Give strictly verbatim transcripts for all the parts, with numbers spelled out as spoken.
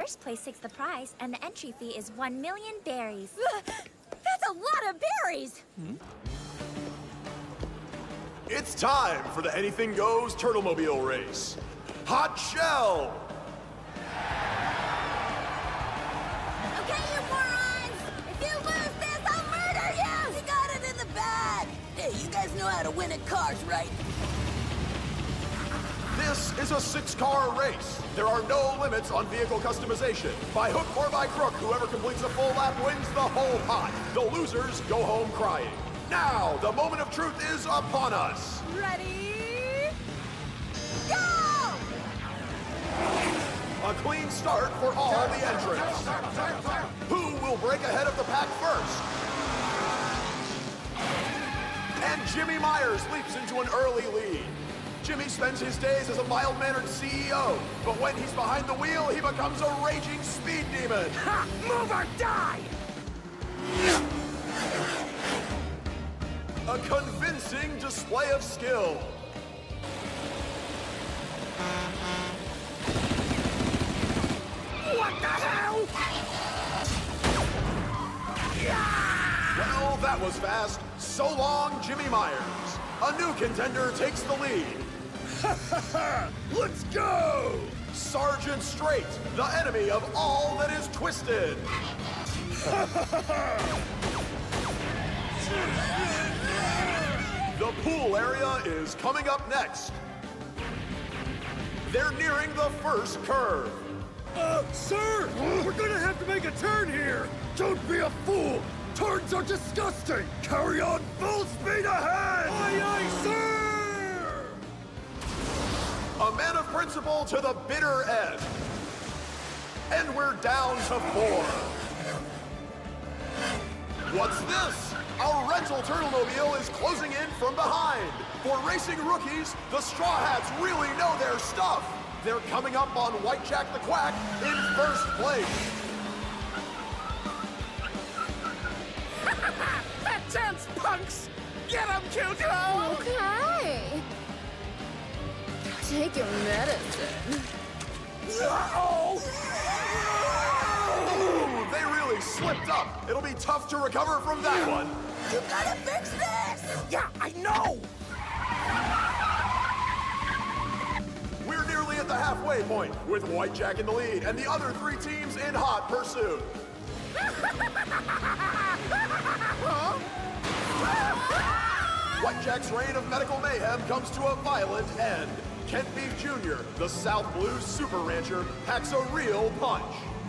First place takes the prize, and the entry fee is one million berries. That's a lot of berries! Hmm? It's time for the Anything Goes Turtlemobile race. Hot Shell! Okay, you morons! If you lose this, I'll murder you! You got it in the bag! Hey, you guys know how to win at cars, right? This is a six-car race. There are no limits on vehicle customization. By hook or by crook, whoever completes a full lap wins the whole pot. The losers go home crying. Now, the moment of truth is upon us. Ready? Go! A clean start for all the entrants. Who will break ahead of the pack first? And Jimmy Myers leaps into an early lead. Jimmy spends his days as a mild-mannered C E O, but when he's behind the wheel, he becomes a raging speed demon. Ha! Move or die! A convincing display of skill. What the hell? Well, that was fast. So long, Jimmy Myers. A new contender takes the lead. Let's go! Sergeant Straight, the enemy of all that is twisted. The pool area is coming up next. They're nearing the first curve. Uh, sir! We're gonna have to make a turn here! Don't be a fool! Turns are disgusting! Carry on full speed ahead! Aye, aye, sir! A man of principle to the bitter end. And we're down to four. What's this? Our rental turtlemobile is closing in from behind. For racing rookies, the Straw Hats really know their stuff. They're coming up on White Jack the Quack in first place. Fat chance, punks! Get him, Q-Toe! Okay. Take your medicine. Uh-oh! Ooh, they really slipped up. It'll be tough to recover from that one. You gotta fix this! Yeah, I know! We're nearly at the halfway point, with White Jack in the lead and the other three teams in hot pursuit. Huh? White Jack's reign of medical mayhem comes to a violent end. Kent Beef Junior, the South Blues super rancher, packs a real punch.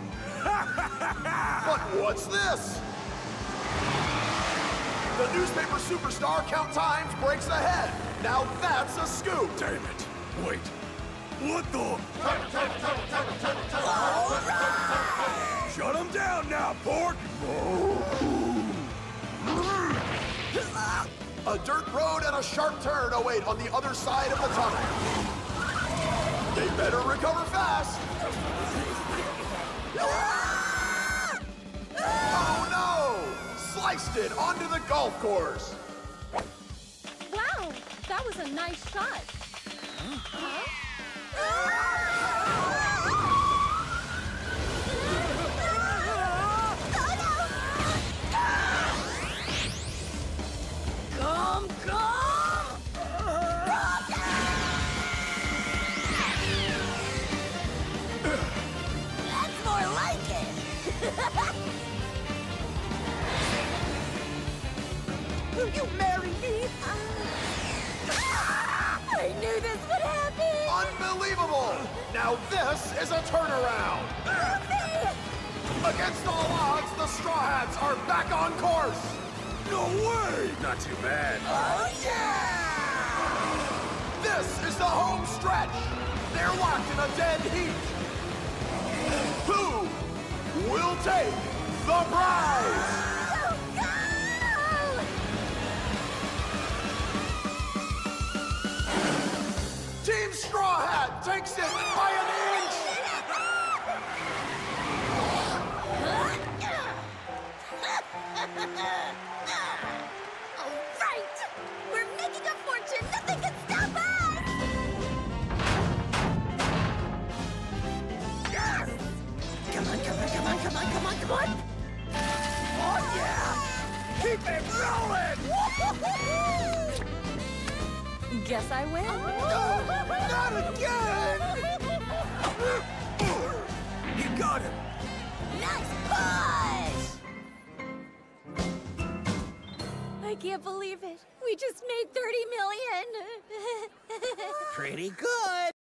But what's this? The newspaper superstar Count Times breaks ahead. Now that's a scoop. Damn it. Wait. What the? Shut him down now, pork! A dirt road and a sharp turn await on the other side of the tunnel. They better recover fast. Oh no! Sliced it onto the golf course. Wow, that was a nice shot. Huh? Come, come! That's more like it! Will you marry me? I knew this would happen! Unbelievable! Now this is a turnaround. Against all odds, the Straw Hats are back on course. No way! Not too bad. Oh, yeah! This is the home stretch. They're locked in a dead heat. Who will take the prize? Team Straw Hat takes it by an inch. All right! We're making a fortune! Nothing can stop us! Yes! What? Oh, yeah! Keep it rolling! Guess I win. No, not again! You got him! Nice push! I can't believe it. We just made thirty million. Pretty good!